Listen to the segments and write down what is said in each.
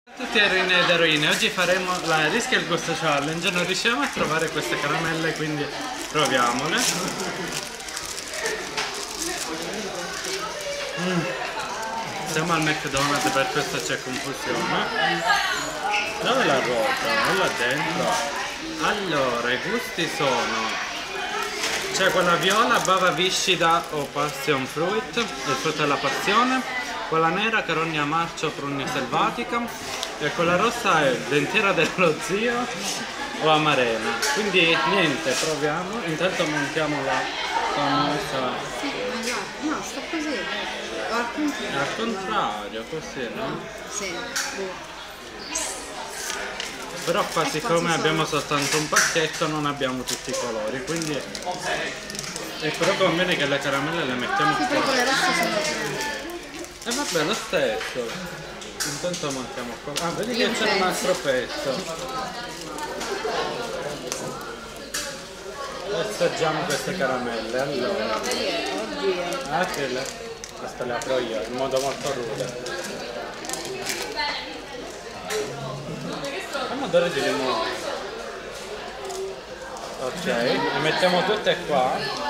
Tutti eroine ed eroine, oggi faremo la Rischia il gusto challenge, non riusciamo a trovare queste caramelle quindi proviamole. Siamo al McDonald's, per questo c'è confusione. Dove la ruota? Non là dentro. Allora, i gusti sono... c'è quella viola, bava viscida o passion fruit, il frutto della passione. Quella nera, carogna marcio, prugna selvatica. E quella rossa è dentiera dello zio o amarena. Quindi niente, proviamo. Intanto montiamo la famosa... Sì, no, sta così. Al contrario. Al contrario, così, no? Sì. Però qua siccome abbiamo soltanto un pacchetto non abbiamo tutti i colori, quindi... E però conviene che le caramelle le mettiamo qua. Sì, però le rosse sono... E vabbè, lo stesso. Intanto montiamo qua. Ah, vedi che c'è un altro pezzo. Assaggiamo queste caramelle, allora. Oddio. Ah, che queste le apro io, in modo molto rude. Hanno odore di limone. Ok, le mettiamo tutte qua.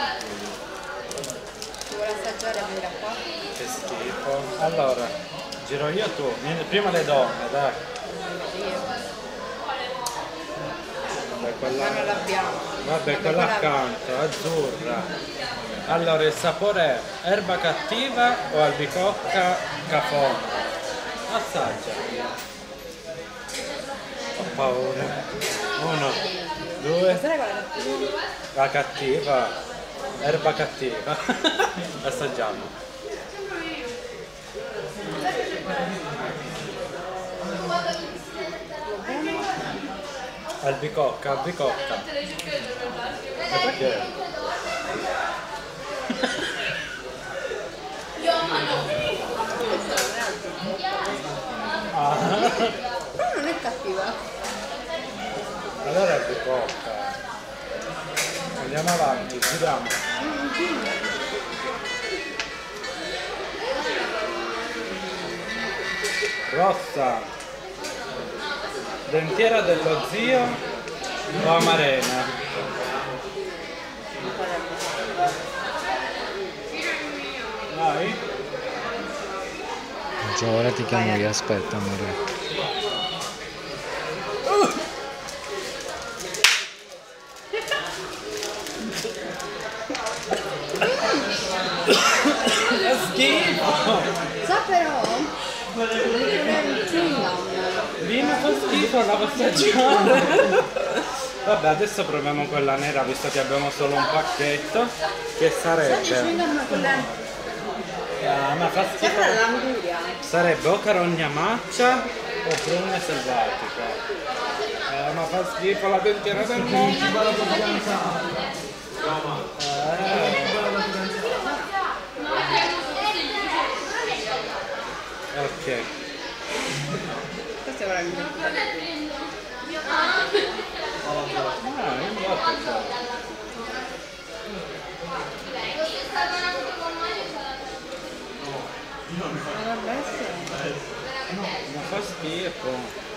Vuole assaggiare quella qua? Che schifo. Allora, giro io tu. Prima le donne, dai. Vabbè, quella... Ma non l'abbiamo. Vabbè, quella accanto, azzurra. Allora, il sapore è erba cattiva o albicocca cafona? Assaggia. Ho paura. 1, 2. La cattiva. Erba cattiva. Assaggiamo. Albicocca, albicocca. Ma perché? Ah. Però non è cattiva. Allora è albicocca. Andiamo avanti, giriamo. Rossa. Dentiera dello zio o amarena? Vai. Già ora ti chiamo io, aspetta amore. È schifo! Sa però il chewing gum. Prima fa schifo, la posso assaggiare. Vabbè, adesso proviamo quella nera visto che abbiamo solo un pacchetto. Che sarebbe... ma fa schifo. Sembra l'anguria. Sarebbe o carogna maccia o prugna selvatica. Ma fa schifo la dentiera del mondo. Ok. Questo è veramente. Ma fa schifo.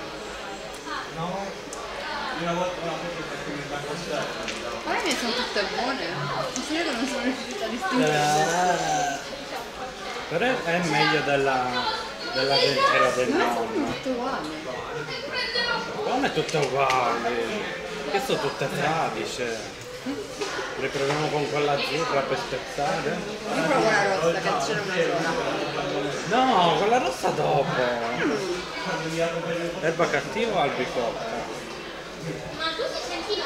Ma le mie sono tutte buone. Non so che non sono riuscita a distinguere. Però è meglio della dentiera del Ma sono nonno. tutte uguali. Come tutte uguali? Che sono tutte fradice. Le proviamo con quella azzurra per spezzare? Io provo la rossa che c'era una sola. No, quella rossa dopo. Erba cattiva o albicocca? Ma tu ti senti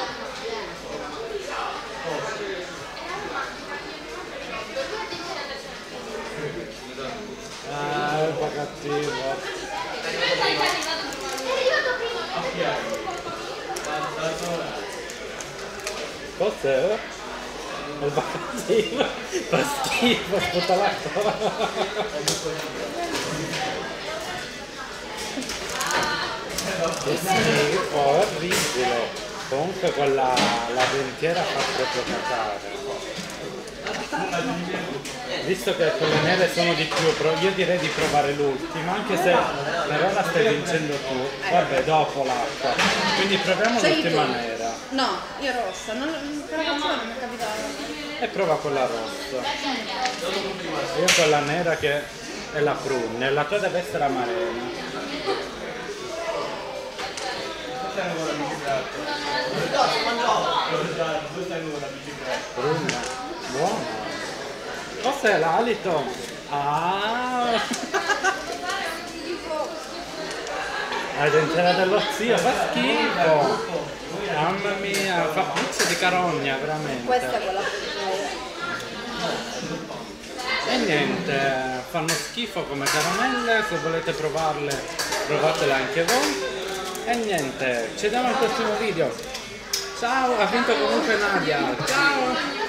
Erba cattiva. Cos'è? Erba cattiva. Fa schifo, sputa l'acqua. Che schifo, è orribile. Comunque quella la dentiera fa proprio cacare. Visto che quelle nere sono di più, io direi di provare l'ultima, anche se per ora stai vincendo tu. Vabbè, dopo l'acqua. Quindi proviamo Cioè, l'ultima tu? nera. No, io rossa, per la cazzone non mi è capitato. E prova quella rossa. Io quella nera che è la prune, la tua deve essere amarena. Prune, buona. Cos'è l'alito? Ah! La dentella dello zio, fa schifo! Mamma mia, fa puzza di carogna, veramente. Questa è quella. E niente, fanno schifo come caramelle, se volete provarle, provatele anche voi. E niente, ci vediamo al prossimo video. Ciao, ha vinto comunque Nadia. Ciao!